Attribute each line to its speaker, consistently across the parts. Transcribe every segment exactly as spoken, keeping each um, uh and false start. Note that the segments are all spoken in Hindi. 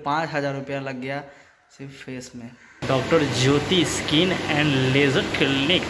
Speaker 1: पाँच हज़ार रुपया लग गया सिर्फ फेस में।
Speaker 2: Doctor Jyoti skin and laser clinic.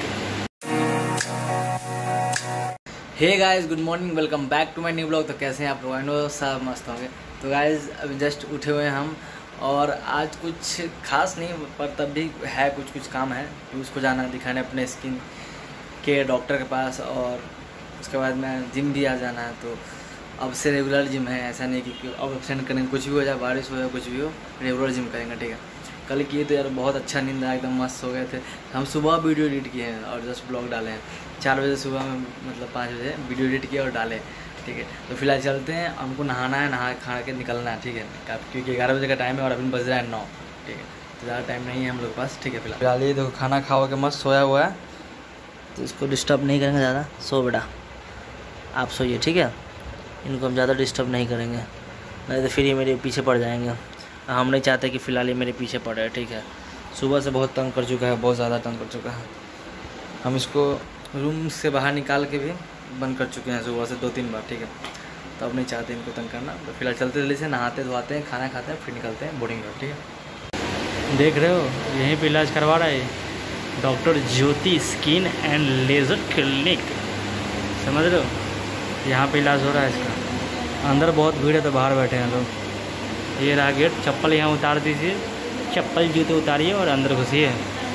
Speaker 1: Hey guys, good morning, welcome back to my new blog. तो कैसे हैं आप लोग? आई नो सब मस्त होंगे। तो गाइस अभी जस्ट उठे हुए हैं हम, और आज कुछ खास नहीं, पर तब भी है कुछ कुछ काम है। उसको जाना दिखाने अपने स्किन के डॉक्टर के पास, और उसके बाद में जिम भी आ जाना है। तो अब से रेगुलर जिम है, ऐसा नहीं कि अब ऑप्शन करेंगे, कुछ भी हो जाए, बारिश हो जाए, कुछ भी हो, रेगुलर जिम करेंगे, ठीक है। कल किए तो यार बहुत अच्छा नींद आया, एकदम मस्त हो गए थे हम। सुबह वीडियो एडिट किए हैं और जस्ट ब्लॉग डाले हैं चार बजे सुबह में, मतलब पाँच बजे वीडियो एडिट किया और डाले, ठीक है। तो फिलहाल चलते हैं, हमको नहाना है, नहा खा के निकलना है, ठीक है, क्योंकि ग्यारह बजे का टाइम है और अभी बज रहा है नौ, ठीक है। तो ज़्यादा टाइम नहीं है हम लोग पास, ठीक है। फिलहाल फिलहाल ये देखो खाना खा के मस्त सोया हुआ है, तो इसको डिस्टर्ब नहीं करेंगे ज़्यादा। सो बेटा आप सोइए, ठीक है। इनको हम ज़्यादा डिस्टर्ब नहीं करेंगे, नहीं तो फिर ये मेरे पीछे पड़ जाएंगे। हम नहीं चाहते कि फ़िलहाल ये मेरे पीछे पड़े, ठीक है। सुबह से बहुत तंग कर चुका है, बहुत ज़्यादा तंग कर चुका है। हम इसको रूम से बाहर निकाल के भी बंद कर चुके हैं सुबह से दो तीन बार, ठीक है। तो अब नहीं चाहते इनको तंग करना। तो फिलहाल चलते जल्दी से, नहाते धोआते हैं, खाना खाते हैं, फिर निकलते हैं बोर्डिंग पर, ठीक है।
Speaker 2: देख रहे हो, यहीं पे इलाज करवा रहा है doctor Jyoti skin and laser clinic, समझ रहे हो। यहाँ पे इलाज हो रहा है इसका। अंदर बहुत भीड़ है तो बाहर बैठे हैं लोग। ये रहा गेट, चप्पल यहाँ उतार दीजिए, चप्पल जूते उतारिए और अंदर घुसिए।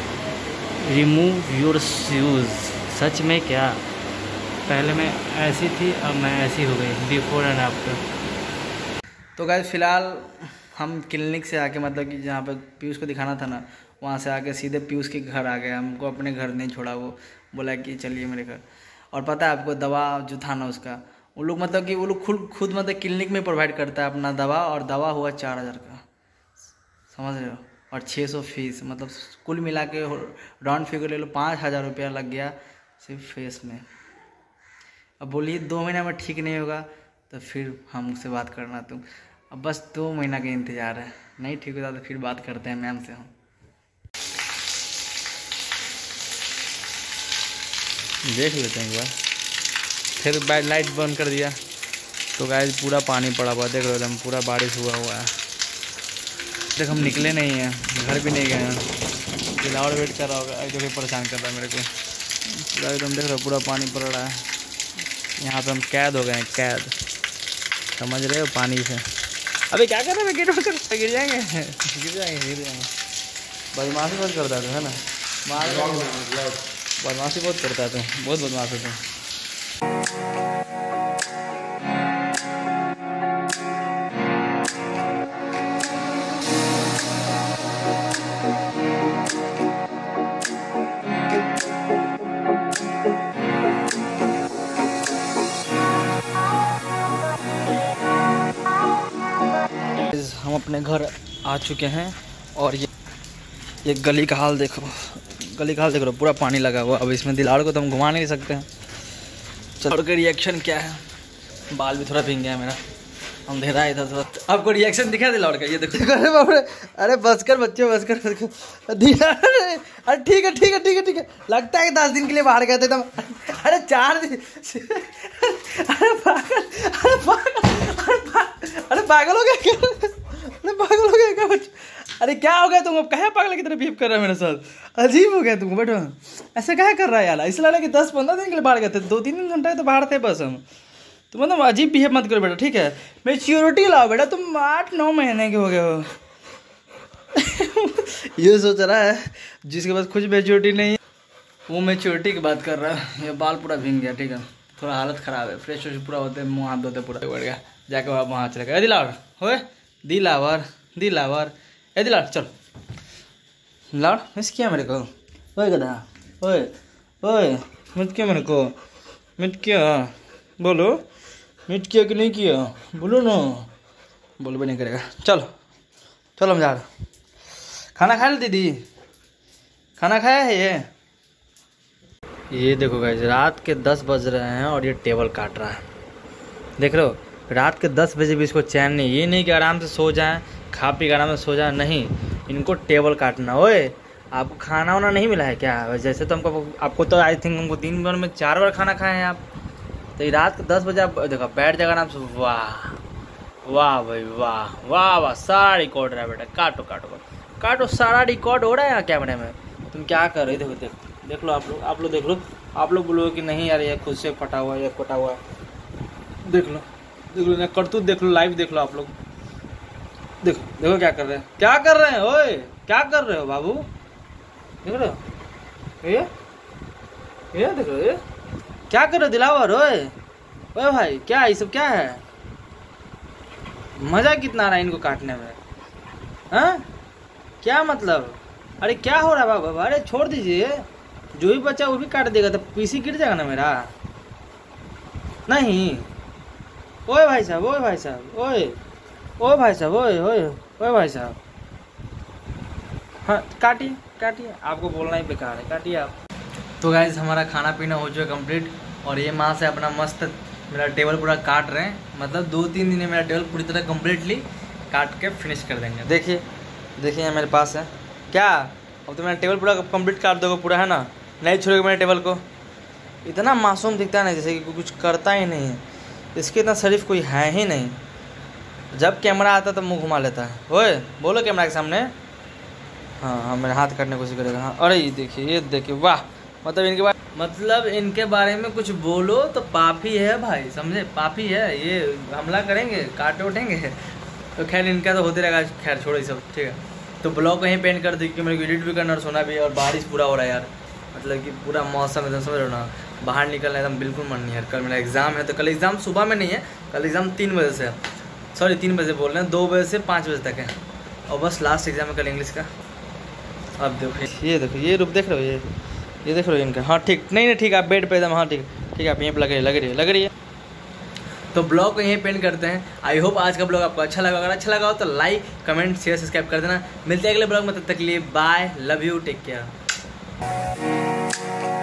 Speaker 2: Remove your shoes. सच में क्या, पहले मैं ऐसी थी, अब मैं ऐसी हो गई, बिफोर एंड आफ्टर।
Speaker 1: तो गाइस फिलहाल हम क्लिनिक से आके, मतलब कि जहाँ पर पीयूष को दिखाना था ना, वहाँ से आके सीधे पीयूष के घर आ गए। हमको अपने घर नहीं छोड़ा, वो बोला कि चलिए मेरे घर। और पता है आपको, दवा जो था ना उसका, वो लोग मतलब कि वो लोग खुद खुद मतलब क्लिनिक में प्रोवाइड करता है अपना दवा, और दवा हुआ चार हज़ार का, समझ रहे हो, और छः सौ फीस, मतलब कुल मिला के राउंड फिगर ले लो, पाँच हज़ार रुपया लग गया सिर्फ फेस में। अब बोलिए दो महीना में ठीक नहीं होगा तो फिर हमसे बात करना तुम। अब बस दो महीना का इंतज़ार है, नहीं ठीक होता तो फिर बात करते हैं मैम से हम।
Speaker 2: देख लेते हैं एक बार। फिर बैड लाइट बंद कर दिया तो गाइस पूरा पानी पड़ा हुआ, देख रहे हो, हम पूरा बारिश हुआ हुआ है। देख हम निकले नहीं हैं, घर भी नहीं गए हैं, दिलावर वेट कर रहा होगा, जो भी परेशान कर रहा है मेरे को पूरा एकदम। देख रहे हो पूरा पानी पड़ रहा है, यहाँ पे हम कैद हो गए हैं, कैद, समझ रहे हो, पानी से। अबे क्या कर रहे हैं, गेट बंद कर, गिर जाएंगे गिर जाएंगे गिर जाएंगे बदमाशी बहुत करता था, है ना, बदमाशी बहुत करता था, बहुत बदमाश होता है।
Speaker 1: हम अपने घर आ चुके हैं, और ये ये गली का हाल देखो, गली का हाल देख रहे हो, पूरा पानी लगा हुआ। अब इसमें दिलाड़ को तो हम घुमा नहीं सकते हैं। चलो का रिएक्शन क्या है, बाल भी थोड़ा भीग गया मेरा, अंधेरा है इधर थोड़ा। आपको रिएक्शन दिखा दिलाड़ का, ये देखो। अरे बाप रे, अरे बस कर बच्चे, बस कर, बस कर। अरे ठीक है ठीक है ठीक है ठीक है, लगता है कि दस दिन के लिए बाहर गए थे तब। अरे चार दिन, अरे पागल, अरे पागल, अरे पागल हो गया क्या, अरे पागल हो गया क्या बच्चे? अरे क्या हो गया तुम, अब कहे पागल की तरह बिहेव कर रहा है मेरे साथ, अजीब हो गया तुम। बैठो, ऐसा क्या कर रहा है यार, इसलिए लगा कि दस पंद्रह दिन के लिए बाहर गए थे, दो तीन घंटे तो बाहर थे बस हम। तो मतलब अजीब बिहेव मत करो बेटा, ठीक है। मैच्योरिटी लाओ बेटा, तुम आठ नौ महीने के हो गए हो। ये सोच रहा है जिसके पास कुछ मैच्योरिटी नहीं है, वो मैच्योरिटी की बात कर रहा है। ये बाल पूरा भीग गया, ठीक है, थोड़ा हालत ख़राब है, फ्रेश व्रेश पूरा होते, मुँह हाथ धोते पूरा बढ़ गया, जाके वहाँ वहाँ चले गए। दिलावर होए, दिलावर दिलावर, ए दिलावर चल, लाड़ मिस किया मेरे को, ओए गधा, ओए ओए मिट किया मेरे को, मिट किया, बोलो मिट किया कि नहीं किया, बोलो ना, बोल भी नहीं करेगा। चलो चलो हम जा रहे। खाना खाया दीदी, खाना खाया है ये ये देखो गाइस, रात के दस बज रहे हैं और ये टेबल काट रहा है, देख रहे हो। रात के दस बजे भी इसको चैन नहीं, ये नहीं कि आराम से सो जाएं, खा पी के आराम से सो जाए, नहीं, इनको टेबल काटना। ओए आपको खाना वाना नहीं मिला है क्या? जैसे तो हमको, आपको तो आई थिंक हमको दिन भर में चार बार खाना खाए हैं आप, तो रात के दस बजे आप देखो बैठ जाएगा आराम से। वाह वाह भाई वाह वाह वाह, सारा रिकॉर्ड रहा है बेटा। काटो काटो काटो काटो, सारा रिकॉर्ड हो रहा है यहाँ कैमरे में। तुम क्या कर रहे? देखो देखो देख लो आप लोग, आप लोग देख लो। आप लोग बोलोगे कि नहीं यार ये खुद से फटा हुआ है, ये फटा हुआ है। देख लो देख लो, करतूत देख लो, लाइव देख लो आप लोग। देखो देखो क्या कर रहे हैं, क्या कर रहे हैं ओए, क्या कर रहे हो बाबू? देख रहे हो ये ये देख रहे हो, ये क्या कर रहे हो दिलावर? ओए ओए भाई, क्या ये सब क्या है? मजा कितना आ रहा है इनको काटने में, हाँ? क्या मतलब? अरे क्या हो रहा है बाबा? अरे छोड़ दीजिए, जो भी बच्चा वो भी काट देगा तो पीसी गिर जाएगा ना मेरा। नहीं ओए भाई साहब, ओए भाई साहब, ओए ओए भाई साहब, ओए ओए ओए भाई साहब, हाँ काटिए काटिए, आपको बोलना ही बेकार है, काटिए आप। तो गाइस हमारा खाना पीना हो चुका कंप्लीट, और ये माँ से अपना मस्त मेरा टेबल पूरा काट रहे हैं। मतलब दो तीन दिन में मेरा टेबल पूरी तरह कम्प्लीटली काट के फिनिश कर देंगे। देखिए देखिए मेरे पास है क्या, अब तो मेरा टेबल पूरा कंप्लीट काट दोगे पूरा, है ना? नहीं छोड़ेगा मेरे टेबल को। इतना मासूम दिखता है ना, जैसे कि कुछ करता ही नहीं है। इसके इतना शरीफ कोई है ही नहीं। जब कैमरा आता तो मुंह घुमा लेता है। ओए बोलो कैमरा के सामने। हाँ हाँ, मेरे हाथ काटने की कोशिश करेगा। हाँ अरे ये देखिए, ये देखिए, वाह। मतलब इनके बारे मतलब इनके बारे में कुछ बोलो तो पापी है भाई, समझे? पापी है, ये हमला करेंगे, काटे उठेंगे। तो खैर इनका तो होते रहेगा, खैर छोड़ो ये सब, ठीक है। तो ब्लॉग को यहीं पेंट कर दी, क्योंकि मेरे को एडिट भी करना और सोना भी, और बारिश पूरा हो रहा है यार। मतलब कि पूरा मौसम एकदम, समझ रहे हो ना? बाहर निकलना एकदम बिल्कुल मन नहीं है। कल मेरा एग्ज़ाम है, तो कल एग्ज़ाम सुबह में नहीं है, कल एग्ज़ाम तीन बजे से है, सॉरी तीन बजे बोल रहे हैं, दो बजे से पाँच बजे तक है। और बस लास्ट एग्ज़ाम है कल इंग्लिश का। अब देखो ये देखो, ये रूप देख रहे हो, ये ये देख रहे हो इनका। हाँ ठीक, नहीं नहीं ठीक, आप बेड पे एकदम, हाँ ठीक ठीक है, आप यहीं पर लग रही है लग रही है लग रही है तो ब्लॉग को यहीं पेंट करते हैं। आई होप आज का ब्लॉग आपको अच्छा लगा। अगर अच्छा लगा हो तो लाइक कमेंट शेयर सब्सक्राइब कर देना। मिलते हैं अगले ब्लॉग में, तब तक के लिए bye, love you, take care.